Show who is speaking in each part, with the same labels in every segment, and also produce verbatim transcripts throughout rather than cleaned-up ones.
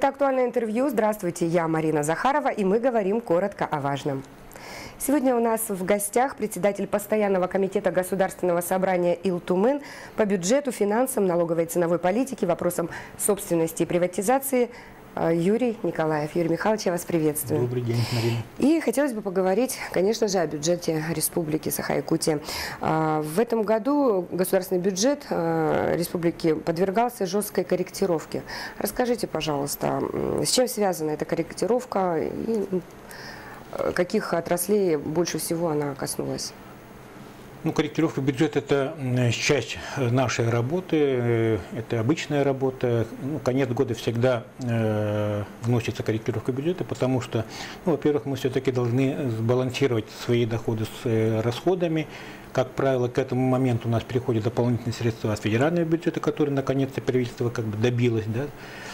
Speaker 1: Это «Актуальное интервью». Здравствуйте, я Марина Захарова, и мы говорим коротко о важном. Сегодня у нас в гостях председатель Постоянного комитета Государственного собрания Ил-Тумын по бюджету, финансам, налоговой и ценовой политике, вопросам собственности и приватизации Юрий Николаев. Юрий Михайлович, я вас приветствую.
Speaker 2: Добрый день, Марина.
Speaker 1: И хотелось бы поговорить, конечно же, о бюджете Республики Саха-Якутия. В этом году государственный бюджет республики подвергался жесткой корректировке. Расскажите, пожалуйста, с чем связана эта корректировка и каких отраслей больше всего она коснулась?
Speaker 2: Ну, корректировка бюджета – это часть нашей работы, это обычная работа. Ну, конец года всегда э, вносится корректировка бюджета, потому что, ну, во-первых, мы все-таки должны сбалансировать свои доходы с э, расходами. Как правило, к этому моменту у нас переходят дополнительные средства от федерального бюджета, которые наконец-то правительство как бы добилось, да.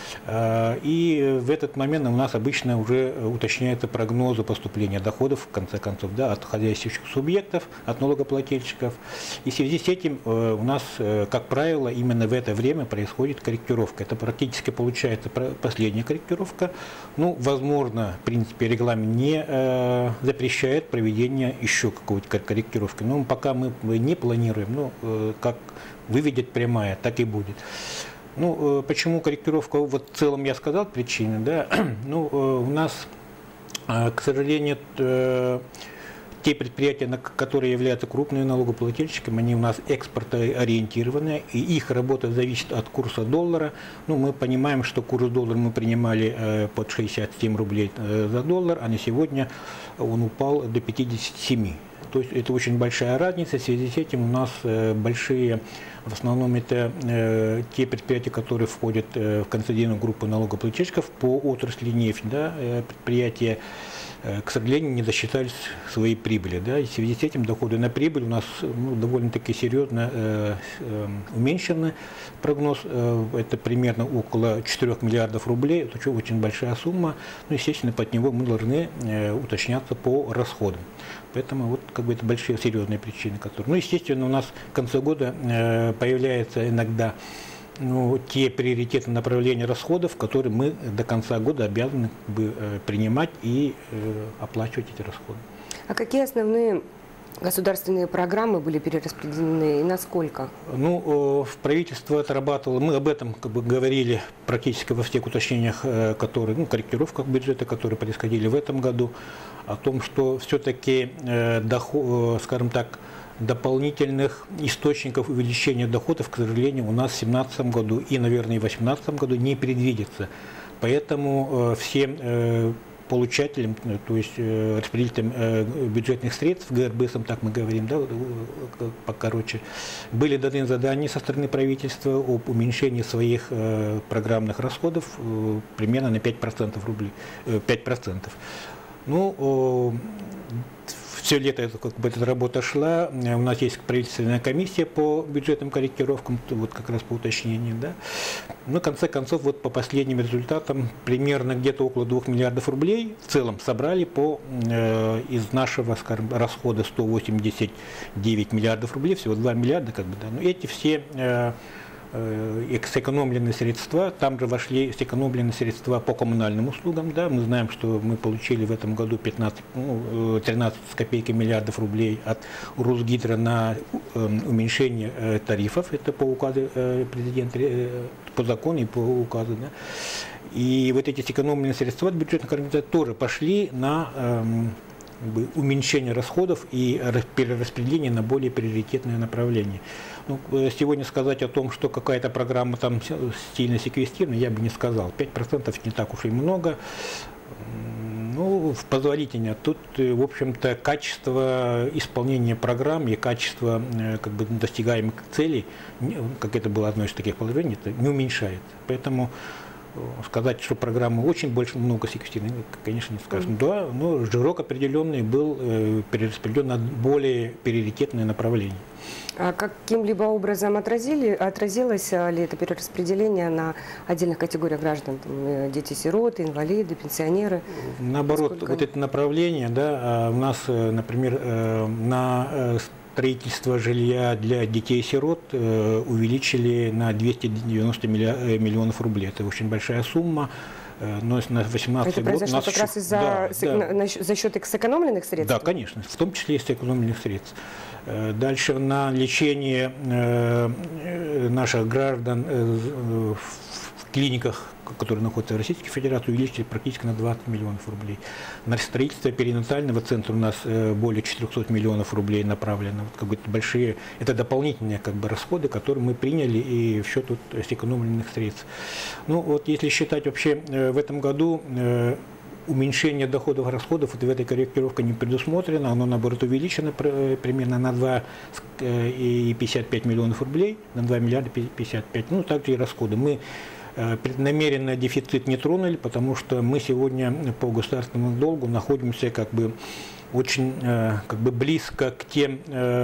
Speaker 2: И в этот момент у нас обычно уже уточняются прогнозы поступления доходов, в конце концов, да, от хозяйствующих субъектов, от налогоплательщиков. И в связи с этим у нас, как правило, именно в это время происходит корректировка. Это практически получается последняя корректировка. Ну, возможно, в принципе, регламент не запрещает проведение еще какой-то корректировки. Но пока мы не планируем, ну, как выведет прямая, так и будет. Ну, почему корректировка, вот в целом я сказал причины, да, ну, у нас, к сожалению, те предприятия, которые являются крупными налогоплательщиками, они у нас экспортоориентированы, и их работа зависит от курса доллара. Ну, мы понимаем, что курс доллара мы принимали под шестьдесят семь рублей за доллар, а на сегодня он упал до пятидесяти семи. То есть это очень большая разница, в связи с этим у нас большие, в основном это э, те предприятия, которые входят э, в консолидированную группу налогоплательщиков по отрасли нефть, да, э, предприятия, э, к сожалению, не досчитались своей прибыли, да, и в связи с этим доходы на прибыль у нас, ну, довольно-таки серьезно э, э, уменьшены. Прогноз э, это примерно около четырёх миллиардов рублей, это очень большая сумма, но, естественно, под него мы должны э, уточняться по расходам. Поэтому вот как бы это большие серьезные причины, которые. Ну, естественно, у нас в конце года э, появляются иногда, ну, те приоритетные направления расходов, которые мы до конца года обязаны как бы, э, принимать и э, оплачивать эти расходы.
Speaker 1: А какие основные государственные программы были перераспределены и насколько? Ну,
Speaker 2: в правительство отрабатывало, мы об этом как бы говорили практически во всех уточнениях, которые, ну, корректировках бюджета, которые происходили в этом году, о том, что все-таки, э, доход, скажем так, дополнительных источников увеличения доходов, к сожалению, у нас в две тысячи семнадцатом году и, наверное, и в две тысячи восемнадцатом году не предвидится. Поэтому э, всем э, получателям, то есть э, распределителям э, бюджетных средств, ГРБСам, так мы говорим, да, покороче, были даны задания со стороны правительства об уменьшении своих э, программных расходов э, примерно на пять процентов рублей, э, пять процентов. Ну, все лето как бы, эта работа шла. У нас есть правительственная комиссия по бюджетным корректировкам, вот как раз по уточнениям. Да. Но в конце концов, вот по последним результатам, примерно где-то около двух миллиардов рублей в целом собрали по, э, из нашего, скажем, расхода сто восемьдесят девять миллиардов рублей, всего два миллиарда. Как бы, да. Но эти все э, сэкономленные средства, там же вошли сэкономленные средства по коммунальным услугам, да, мы знаем, что мы получили в этом году пятнадцать, ну, тринадцать с копейкой миллиардов рублей от Русгидро на уменьшение тарифов, это по указу президента, по закону и по указу, да. И вот эти сэкономленные средства от бюджетных организаций тоже пошли на уменьшение расходов и перераспределение на более приоритетные направления. Ну, сегодня сказать о том, что какая-то программа там сильно секвестирована, я бы не сказал. пять процентов не так уж и много. Ну, позволительно. Тут, в общем-то, качество исполнения программ и качество как бы, достигаемых целей, как это было одно из таких положений, это не уменьшается. Поэтому сказать, что программы очень больше много секвестированы, конечно, не скажем. Mm-hmm. Да, но жирок определенный был э, перераспределен на более приоритетные направления.
Speaker 1: А каким-либо образом отразили, отразилось ли это перераспределение на отдельных категориях граждан? Там, дети-сироты, инвалиды, пенсионеры?
Speaker 2: Наоборот,
Speaker 1: Сколько...
Speaker 2: вот это направление, да, у нас, например, на строительство жилья для детей-сирот увеличили на двести девяносто миллионов рублей. Это очень большая сумма. Но на восемнадцатый год у нас
Speaker 1: как раз из-за
Speaker 2: да,
Speaker 1: с... да. за счет сэкономленных средств?
Speaker 2: Да, конечно, в том числе и сэкономленных средств. Дальше на лечение наших граждан в клиниках, которые находятся в Российской Федерации, увеличили практически на двадцать миллионов рублей. На строительство перинатального центра у нас более четырёхсот миллионов рублей направлено. Вот, как бы, большие, это дополнительные как бы, расходы, которые мы приняли и в счет вот, сэкономленных средств. Ну вот если считать вообще в этом году, уменьшение доходов и расходов вот в этой корректировке не предусмотрено, оно наоборот увеличено примерно на два и пятьдесят пять миллионов рублей, на два миллиарда пятьдесят пять, ну также и расходы. Мы преднамеренно дефицит не тронули, потому что мы сегодня по государственному долгу находимся как бы очень как бы близко к тем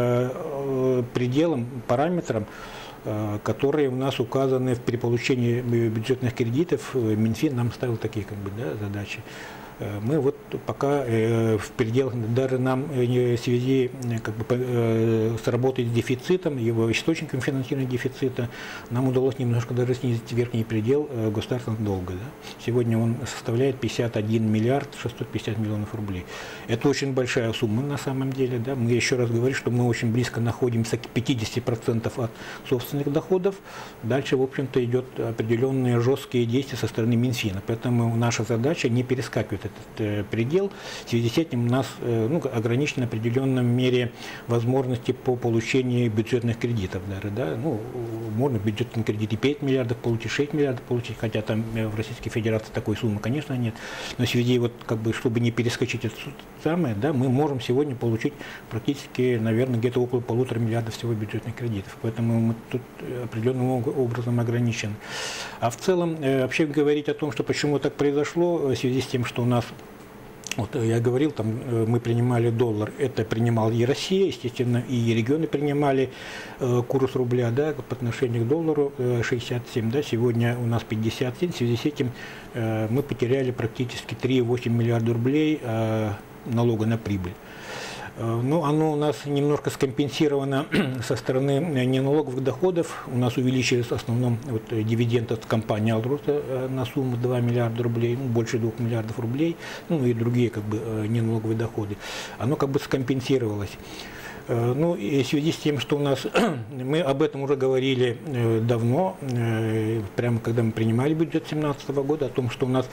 Speaker 2: пределам, параметрам, которые у нас указаны при получении бюджетных кредитов. Минфин нам ставил такие как бы, да, задачи. Мы вот пока в пределах, даже нам в связи как бы, с работой с дефицитом, его источником финансирования дефицита, нам удалось немножко даже снизить верхний предел государственного долга. Да? Сегодня он составляет пятьдесят один миллиард шестьсот пятьдесят миллионов рублей. Это очень большая сумма на самом деле. Да? Мы еще раз говорим, что мы очень близко находимся к пятидесяти процентам от собственных доходов. Дальше, в общем-то, идет определенные жесткие действия со стороны Минфина. Поэтому наша задача не перескакивать этот э, предел. В связи с этим у нас э, ну, ограничено в определенной мере возможности по получению бюджетных кредитов. Даже, да? Ну, можно бюджетные кредиты пять миллиардов получить, шесть миллиардов получить, хотя там в Российской Федерации такой суммы, конечно, нет. Но в связи, вот, как бы, чтобы не перескочить это самое, да, мы можем сегодня получить практически, наверное, где-то около полутора миллиардов всего бюджетных кредитов. Поэтому мы тут определенным образом ограничены. А в целом, э, вообще говорить о том, что почему так произошло, в связи с тем, что у нас, вот я говорил, там мы принимали доллар, это принимала и Россия, естественно, и регионы принимали э, курс рубля, да, по отношению к доллару э, шестьдесят семь, да, сегодня у нас пятьдесят семь, в связи с этим э, мы потеряли практически три и восемь миллиарда рублей э, налога на прибыль. Ну, оно у нас немножко скомпенсировано со стороны неналоговых доходов. У нас увеличились в основном вот, дивиденды от компании «Алроса» на сумму два миллиарда рублей, ну, больше двух миллиардов рублей, ну и другие как бы, неналоговые доходы. Оно как бы скомпенсировалось. Ну, и в связи с тем, что у нас, мы об этом уже говорили давно, прямо когда мы принимали бюджет две тысячи семнадцатого года, о том, что у нас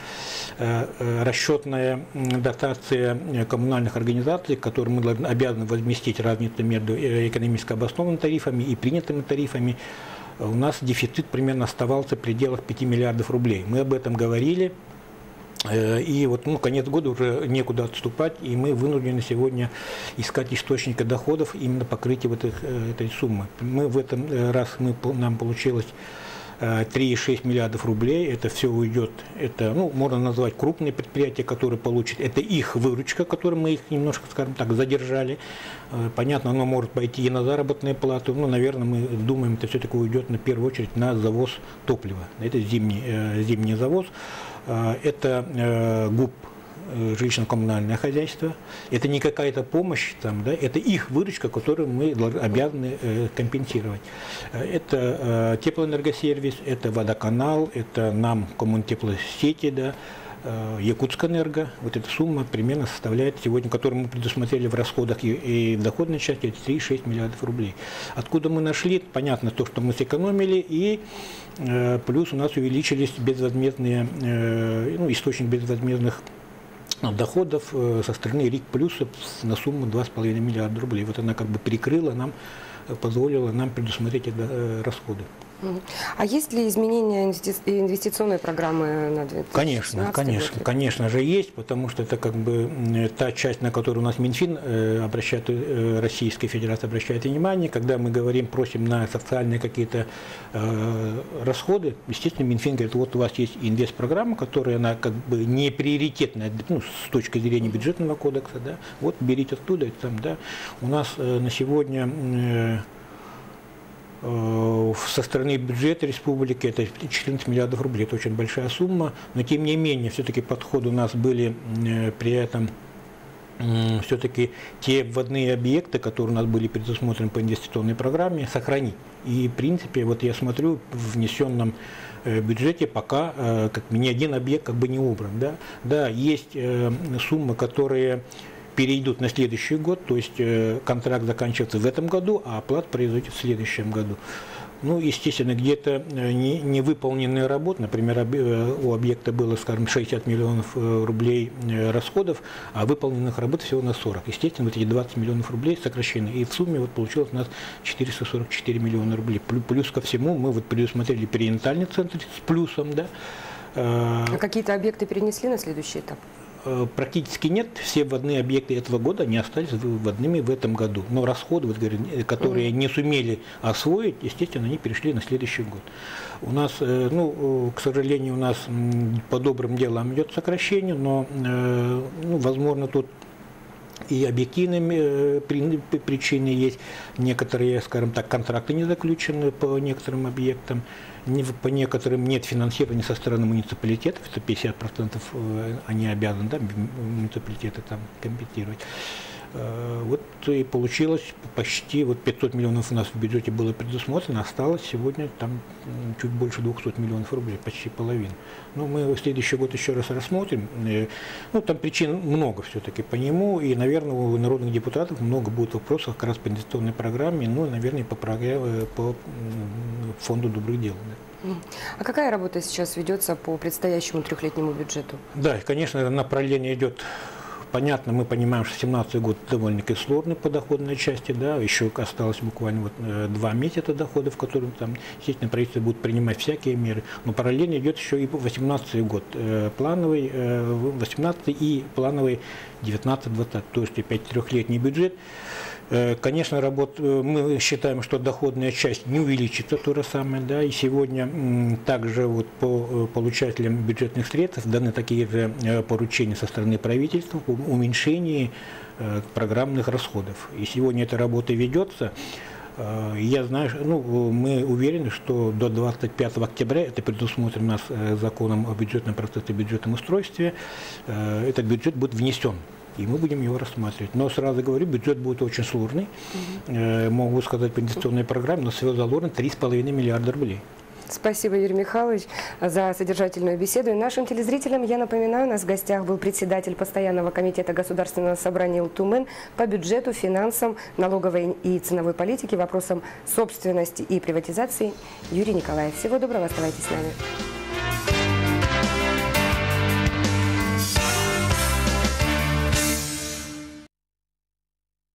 Speaker 2: расчетная дотация коммунальных организаций, которые мы обязаны возместить разницу между экономически обоснованными тарифами и принятыми тарифами, у нас дефицит примерно оставался в пределах пяти миллиардов рублей. Мы об этом говорили. И вот, ну, конец года уже некуда отступать, и мы вынуждены сегодня искать источники доходов именно покрытия вот их, этой суммы. Мы в этом раз мы, нам получилось три и шесть миллиардов рублей, это все уйдет, это, ну, можно назвать крупные предприятия, которые получат, это их выручка, которую мы их немножко, скажем так, задержали. Понятно, оно может пойти и на заработные платы, но, наверное, мы думаем, это все-таки уйдет на первую очередь на завоз топлива, это зимний, зимний завоз. Это ГУП, жилищно-коммунальное хозяйство, это не какая-то помощь, там, да, это их выручка, которую мы обязаны компенсировать. Это теплоэнергосервис, это водоканал, это нам Коммунтеплосети, да, Якутскэнерго. Вот эта сумма примерно составляет сегодня, которую мы предусмотрели в расходах и, и в доходной части, это три и шесть миллиардов рублей. Откуда мы нашли? Понятно, то, что мы сэкономили, и э, плюс у нас увеличились безвозмездные, э, ну, источник безвозмездных доходов э, со стороны РИК Плюса на сумму два с половиной миллиарда рублей. Вот она как бы перекрыла нам, позволила нам предусмотреть эти э, расходы.
Speaker 1: А есть ли изменения инвестиционной программы на две тысячи семнадцатый
Speaker 2: Конечно, конечно, год? Конечно же есть, потому что это как бы та часть, на которую у нас Минфин обращает, Российская Федерация обращает внимание, когда мы говорим, просим на социальные какие-то э, расходы, естественно, Минфин говорит, вот у вас есть инвестпрограмма, которая она как бы не приоритетная, ну, с точки зрения бюджетного кодекса, да, вот берите оттуда, и там, да, у нас э, на сегодня э, со стороны бюджета республики это четырнадцать миллиардов рублей, это очень большая сумма, но тем не менее все-таки подходы у нас были при этом все-таки те вводные объекты, которые у нас были предусмотрены по инвестиционной программе, сохранить. И, в принципе, вот я смотрю, в внесенном бюджете пока как ни один объект как бы не убран. Да, да, есть суммы, которые перейдут на следующий год, то есть контракт заканчивается в этом году, а оплата произойдет в следующем году. Ну, естественно, где-то невыполненные работы, например, у объекта было, скажем, шестьдесят миллионов рублей расходов, а выполненных работ всего на сорок. Естественно, вот эти двадцать миллионов рублей сокращены. И в сумме вот получилось у нас четыреста сорок четыре миллиона рублей. Плюс ко всему мы вот предусмотрели перинатальный центр с плюсом, да.
Speaker 1: А какие-то объекты перенесли на следующий этап?
Speaker 2: Практически нет. Все вводные объекты этого года не остались вводными в этом году. Но расходы, вот, которые не сумели освоить, естественно, они перешли на следующий год. У нас, ну, к сожалению, у нас по добрым делам идет сокращение, но, ну, возможно, тут и объективные причины есть. Некоторые, скажем так, контракты не заключены по некоторым объектам. По некоторым нет финансирования со стороны муниципалитетов, это пятьдесят процентов они обязаны, да, муниципалитеты там компенсировать. Вот и получилось почти вот пятьсот миллионов у нас в бюджете было предусмотрено, осталось сегодня там чуть больше двухсот миллионов рублей, почти половина. Но мы в следующий год еще раз рассмотрим. Ну, там причин много все-таки по нему, и, наверное, у народных депутатов много будет вопросов как раз по инвестиционной программе, ну, наверное, по, программе, по фонду добрых дел.
Speaker 1: А какая работа сейчас ведется по предстоящему трехлетнему бюджету? Да,
Speaker 2: конечно, направление идет. Понятно, мы понимаем, что семнадцатый год довольно-таки сложный по доходной части, да, еще осталось буквально вот э, два месяца доходов, в которых там, естественно, правительство будет принимать всякие меры, но параллельно идет еще и восемнадцатый год, э, плановый э, восемнадцатый и плановый девятнадцатый-двадцатый, то есть опять трехлетний бюджет. Конечно, работ, мы считаем, что доходная часть не увеличится, то же самое, да, и сегодня также вот по получателям бюджетных средств даны такие же поручения со стороны правительства по уменьшению программных расходов. И сегодня эта работа ведется. Я знаю, ну, мы уверены, что до двадцать пятого октября, это предусмотрено у нас законом о бюджетном процессе и бюджетном устройстве, этот бюджет будет внесен. И мы будем его рассматривать. Но сразу говорю, бюджет будет очень сложный. Mm-hmm. Могу сказать по инвестиционной программе, но всего заложено три с половиной миллиарда рублей.
Speaker 1: Спасибо, Юрий Михайлович, за содержательную беседу. И нашим телезрителям я напоминаю, у нас в гостях был председатель Постоянного комитета Государственного собрания ЛТУМЭН по бюджету, финансам, налоговой и ценовой политике, вопросам собственности и приватизации Юрий Николаев. Всего доброго, оставайтесь с нами.